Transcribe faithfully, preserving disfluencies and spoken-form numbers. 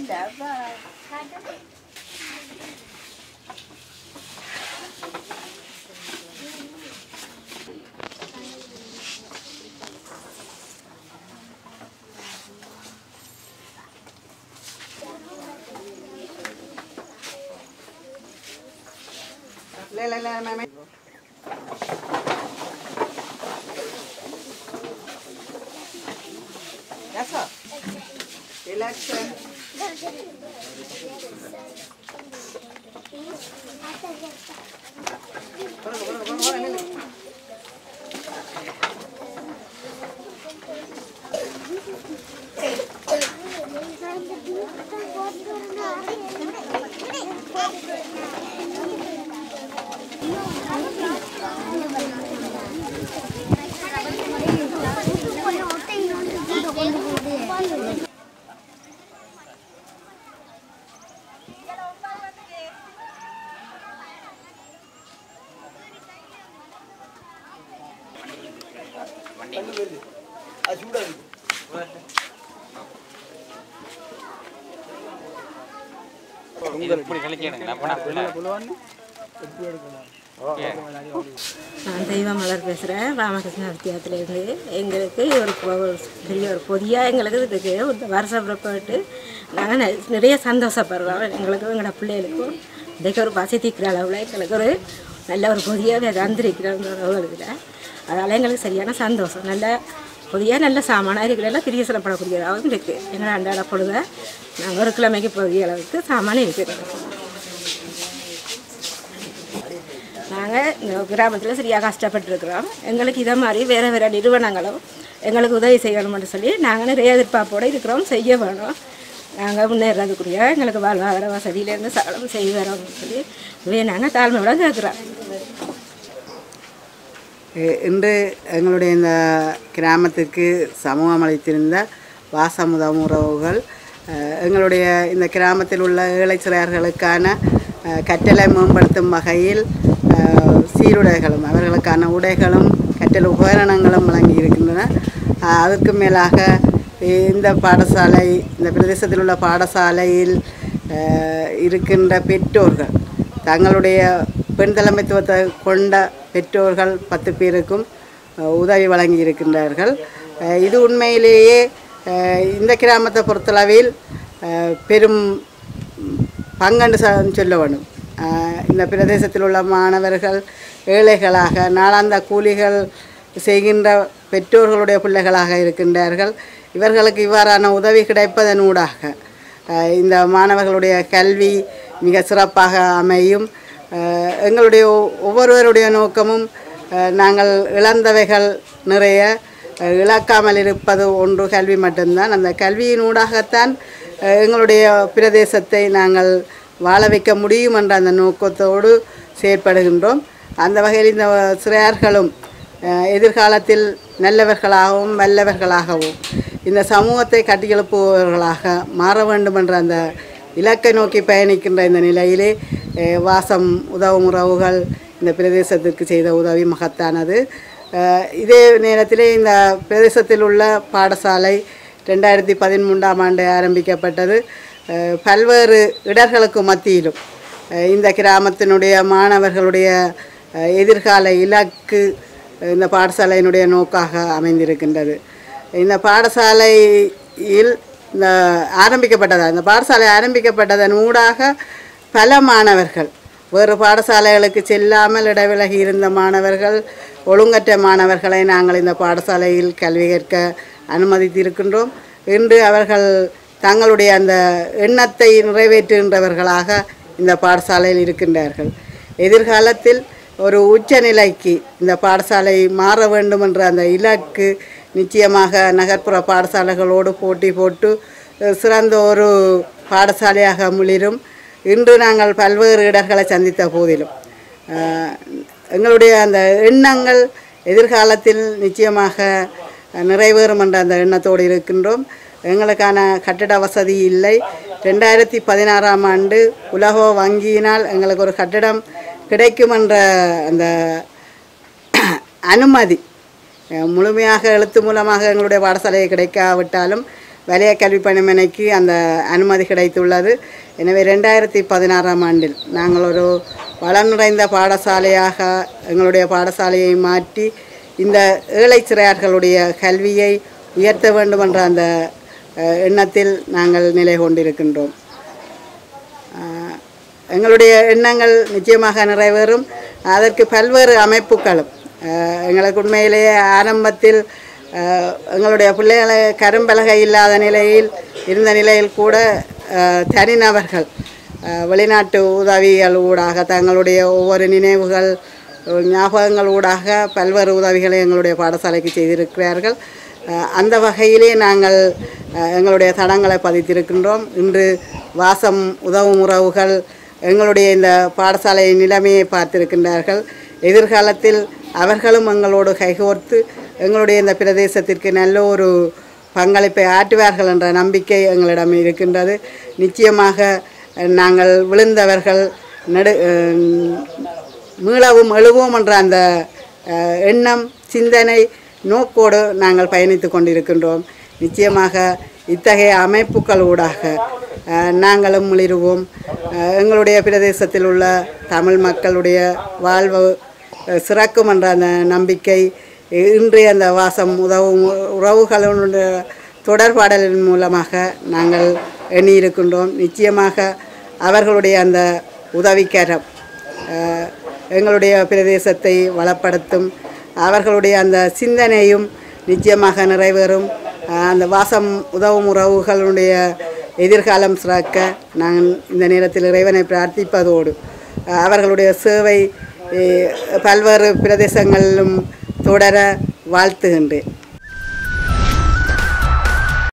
ले ले ले मैं That's all. Election. நான் தெய்வமலர் பேசுகிறேன் ராமகிருஷ்ண வித்தியாலயத்திலேருந்து. எங்களுக்கு ஒரு பெரிய ஒரு பொதியாக எங்களுக்கு இதுக்கு இந்த வருஷம் பிறப்பிட்டு நாங்கள் நிறைய சந்தோஷப்படுறோம். எங்களுக்கும் எங்களோட பிள்ளைகளுக்கும் இன்றைக்கு ஒரு வசதிக்கிற அளவில் எங்களுக்கு ஒரு நல்ல ஒரு பொதியாக தந்திருக்கிறோம். அதனால் எங்களுக்கு சரியான சந்தோஷம். நல்ல பொதியாக நல்ல சாமானாக இருக்கிறதெல்லாம் பிரிய சிலப்படக்கூடியதாகவும் இருக்குது. எங்களை அன்றாட பொழுத நாங்கள் ஒரு கிழமைக்கு பொதிய அளவுக்கு சாமான் இருக்கிறோம். நாங்கள் இந்த கிராமத்தில் சரியாக கஷ்டப்பட்டுருக்குறோம். எங்களுக்கு இதை மாதிரி வேறு வேறு நிறுவனங்களும் எங்களுக்கு உதவி செய்யணும்னு சொல்லி நாங்கள் நிறைய எதிர்பார்ப்போடு இருக்கிறோம். செய்ய வேணும். நாங்கள் முன்னேறதுக்குரிய எங்களுக்கு வாழ்வாதார வசதியிலேருந்து சகலம் செய்ய வரோம்னு சொல்லி இவே நாங்கள் தாழ்மையோட கேட்குறோம். இன்று எங்களுடைய இந்த கிராமத்துக்கு சமூகம் அளித்திருந்த வாசமுதம் உறவுகள் எங்களுடைய இந்த கிராமத்தில் உள்ள ஏழை சிறார்களுக்கான கற்றலை மேம்படுத்தும் வகையில் சீருடைகளும் அவர்களுக்கான உடைகளும் கற்றல் உபகரணங்களும் வழங்கி இருக்கின்றன. அதற்கு மேலாக இந்த பாடசாலை இந்த பிரதேசத்தில் உள்ள பாடசாலையில் இருக்கின்ற பெற்றோர்கள் தங்களுடைய பெண் தலைமைத்துவத்தை கொண்ட பெற்றோர்கள் பத்து பேருக்கும் உதவி வழங்கி இருக்கின்றார்கள். இது உண்மையிலேயே இந்த கிராமத்தை பொறுத்தளவில் பெரும் பங்கென்று சொல்ல வேண்டும். இந்த பிரதேசத்தில் உள்ள மாணவர்கள் ஏழைகளாக நாளாந்த கூலிகள் செய்கின்ற பெற்றோர்களுடைய பிள்ளைகளாக இருக்கின்றார்கள். இவர்களுக்கு இவ்வாறான உதவி கிடைப்பதன் ஊடாக இந்த மாணவர்களுடைய கல்வி மிக சிறப்பாக அமையும். எங்களுடைய ஒவ்வொருவருடைய நோக்கமும் நாங்கள் இழந்தவைகள் நிறைய இழக்காமல் இருப்பது ஒன்று கல்வி மட்டும்தான். அந்த கல்வியின் ஊடாகத்தான் எங்களுடைய பிரதேசத்தை நாங்கள் வாழ வைக்க முடியும் என்ற அந்த நோக்கத்தோடு செயற்படுகின்றோம். அந்த வகையில் இந்த சிறார்களும் எதிர்காலத்தில் நல்லவர்களாகவும் வல்லவர்களாகவும் இந்த சமூகத்தை கட்டியெழுப்புபவர்களாக மாற வேண்டும் என்ற அந்த இலக்கை நோக்கி பயணிக்கின்ற இந்த நிலையிலே வாசம் உதவும் உறவுகள் இந்த பிரதேசத்திற்கு செய்த உதவி மகத்தானது. இதே நேரத்திலே இந்த பிரதேசத்தில் உள்ள பாடசாலை ரெண்டாயிரத்தி பதிமூன்றாம் ஆண்டு ஆரம்பிக்கப்பட்டது. பல்வேறு இடர்களுக்கு மத்தியிலும் இந்த கிராமத்தினுடைய மாணவர்களுடைய எதிர்கால இலக்கு இந்த பாடசாலையினுடைய நோக்காக அமைந்திருக்கின்றது. இந்த பாடசாலையில் இந்த ஆரம்பிக்கப்பட்டதா இந்த பாடசாலை ஆரம்பிக்கப்பட்டதன் ஊடாக பல மாணவர்கள் வேறு பாடசாலைகளுக்கு செல்லாமல் இடைவிலகி இருந்த மாணவர்கள் ஒழுங்கற்ற மாணவர்களை நாங்கள் இந்த பாடசாலையில் கல்வி கற்க அனுமதித்திருக்கின்றோம். இன்று அவர்கள் தங்களுடைய அந்த எண்ணத்தை நிறைவேற்றுகின்றவர்களாக இந்த பாடசாலையில் இருக்கின்றார்கள். எதிர்காலத்தில் ஒரு உச்ச நிலைக்கு இந்த பாடசாலை மாற வேண்டும் என்ற அந்த இலக்கு நிச்சயமாக நகர்ப்புற பாடசாலைகளோடு போட்டி போட்டு சிறந்த ஒரு பாடசாலையாக மிளிரும். இன்று நாங்கள் பல்வேறு இடர்களை சந்தித்த போதிலும் எங்களுடைய அந்த எண்ணங்கள் எதிர்காலத்தில் நிச்சயமாக நிறைவேறும் என்ற அந்த எண்ணத்தோடு இருக்கின்றோம். எங்களுக்கான கட்டிட வசதி இல்லை. ரெண்டாயிரத்தி பதினாறாம் ஆண்டு உலக வங்கியினால் எங்களுக்கு ஒரு கட்டிடம் கிடைக்கும் என்ற அந்த அனுமதி முழுமையாக எழுத்து மூலமாக எங்களுடைய பாடசாலையை கிடைக்காவிட்டாலும் வலய கல்வி பணிமனைக்கு அந்த அனுமதி கிடைத்துள்ளது. எனவே ரெண்டாயிரத்தி பதினாறாம் ஆண்டில் நாங்கள் ஒரு வளம் நிறைந்த பாடசாலையாக எங்களுடைய பாடசாலையை மாற்றி இந்த ஏழை சிறார்களுடைய கல்வியை உயர்த்த வேண்டும் என்ற அந்த எண்ணத்தில் நாங்கள் நிலை கொண்டிருக்கின்றோம். எங்களுடைய எண்ணங்கள் நிச்சயமாக நிறைவேறும். அதற்கு பல்வேறு அமைப்புகளும் எங்களுக்கு உண்மையிலேயே ஆரம்பத்தில் எங்களுடைய பிள்ளைகளை கரும்பலகை இல்லாத நிலையில் இருந்த நிலையில் கூட தனிநபர்கள் வெளிநாட்டு உதவிகள் ஊடாக தங்களுடைய ஒவ்வொரு நினைவுகள் ஞாபகங்கள் ஊடாக பல்வேறு உதவிகளை எங்களுடைய பாடசாலைக்கு செய்திருக்கிறார்கள். அந்த வகையிலே நாங்கள் எங்களுடைய தடங்களை பதித்திருக்கின்றோம். இன்று வாசம் உதவும் உறவுகள் எங்களுடைய இந்த பாடசாலை நிலைமையை பார்த்திருக்கின்றார்கள். எதிர்காலத்தில் அவர்களும் எங்களோடு கைகோர்த்து எங்களுடைய இந்த பிரதேசத்திற்கு நல்ல ஒரு பங்களிப்பை ஆற்றுவார்கள் என்ற நம்பிக்கை எங்களிடம் இருக்கின்றது. நிச்சயமாக நாங்கள் விழுந்தவர்கள் நடு மீளவும் எழுவோம் என்ற அந்த எண்ணம் சிந்தனை நோக்கோடு நாங்கள் பயணித்து கொண்டிருக்கின்றோம். நிச்சயமாக இத்தகைய அமைப்புகளூடாக நாங்களும் மிளிருவோம். எங்களுடைய பிரதேசத்தில் உள்ள தமிழ் மக்களுடைய வாழ்வு சிறக்கும் என்ற அந்த நம்பிக்கை இன்றைய அந்த வாசம் உதவும் உறவுகளுடைய தொடர்பாடலின் மூலமாக நாங்கள் எண்ணியிருக்கின்றோம். நிச்சயமாக அவர்களுடைய அந்த உதவிக்கரம் எங்களுடைய பிரதேசத்தை வளப்படுத்தும். அவர்களுடைய அந்த சிந்தனையும் நிச்சயமாக நிறைவேறும். அந்த வாசம் உதவும் உறவுகளுடைய எதிர்காலம் சிறக்க நாங்கள் இந்த நேரத்தில் இறைவனை பிரார்த்திப்பதோடு அவர்களுடைய சேவை பல்வேறு பிரதேசங்களிலும் தொடர வாழ்த்துகின்றேன்.